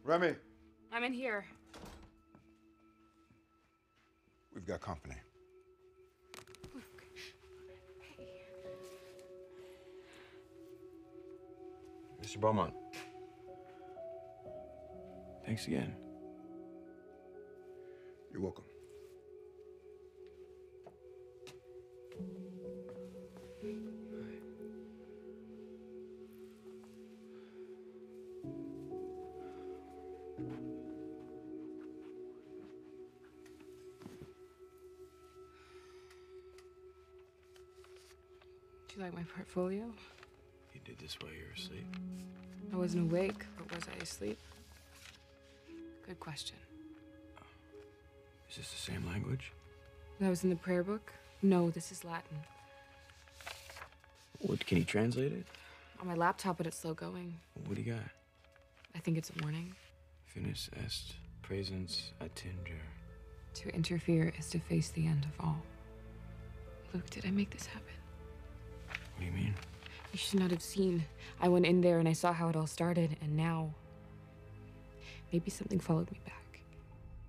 Remy. I'm in here. We've got company. Luke. Hey. Mr. Beaumont. Thanks again. You're welcome. Do you like my portfolio? You did this while you were asleep? I wasn't awake, but was I asleep? Good question. Is this the same language? That was in the prayer book? No, this is Latin. What, can you translate it? On my laptop, but it's slow going. What do you got? I think it's a warning. Finis est praesens attinger. To interfere is to face the end of all. Luke, did I make this happen? What do you mean? You should not have seen. I went in there and I saw how it all started, and now maybe something followed me back.